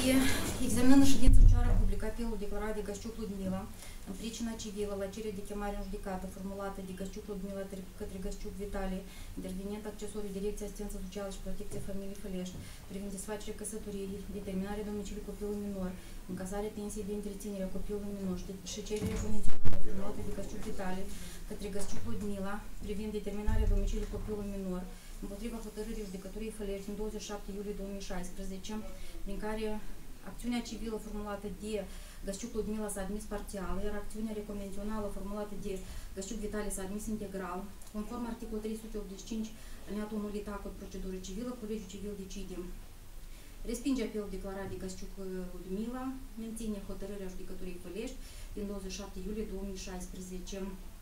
examinând în ședință socială publică apelul declarat de Gășciuc Ludmila în pricina civilă la cerere de chemare în judecată formulată de Gășciuc Ludmila către Gășciuc Vitalie, intervenient accesoriu Direcția Asistență Socială și Protecție Familiei Fălești, privind desfacerea căsătoriei, determinarea domiciliului copilului minor, încasarea pensiei de întreținere a copilului minor și cererea condițională formulată de Gășciuc Vitalie către Gășciuc Ludmila, privind determinarea domiciliului copilului minor, împotriva hotărârii judecătorii Fălești din 27 iulie 2016, prin care acțiunea civilă formulată de Gășciuc Ludmila s-a admis parțial, iar acțiunea reconvențională formulată de Gășciuc Vitalie s-a admis integral. Conform articolul 385, alineatul 1 lita cod procedură civilă, Colegiul Civil decide: respinge apelul declarat de Gășciuc Ludmila, menține hotărârea judecătorii Fălești din 27 iulie 2016.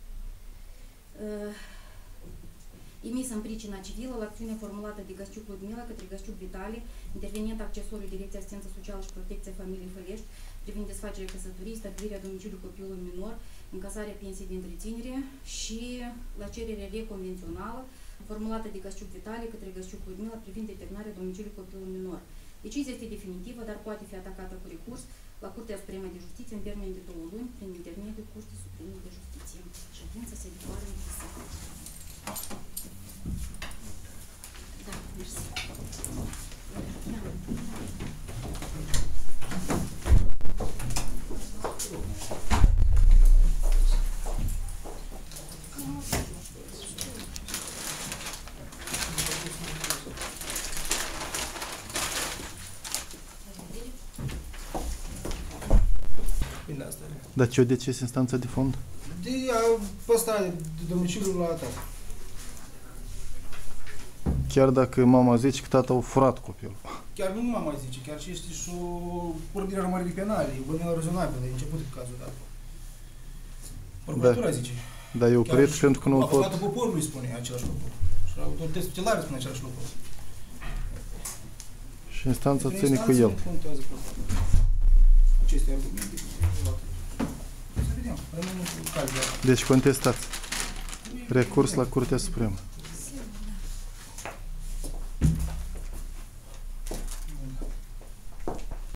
Emis în pricina civilă la acțiunea formulată de Gășciuc Ludmila către Gășciuc Vitalie, intervenient accesoriu Direcția Asistență Socială și Protecție Familiei Fălești, privind desfacerea căsătoriei, stabilirea domiciliului copilului minor, încasarea pensiei de întreținere și la cerere reconvențională formulată de Gășciuc Vitalie către Gășciuc Ludmila privind determinarea domiciliului copilului minor. Decizia este definitivă, dar poate fi atacată cu recurs la Curtea Supremă de Justiție în termen de 2 luni prin intermediul Curții Supreme de Justiție. Ședința se declară închisă. Da, mersi. Dar ce-o decis instanța de fond? De păstrare de domiciliul la tata. Chiar dacă mama zice că tata a furat copilul. Chiar nu mama zice, chiar și este și o pornire urmării penale, o bănuială rezonabilă, de început de cazul dat. Procuratura zice. Dar e oprit pentru că nu pot... Avocatul poporului spune același lucru. Și autoritățile tutelare spune același lucru. Și instanța ține cu el. Aceste argumente. Să vedem. Deci contestați. Recurs la Curtea Supremă.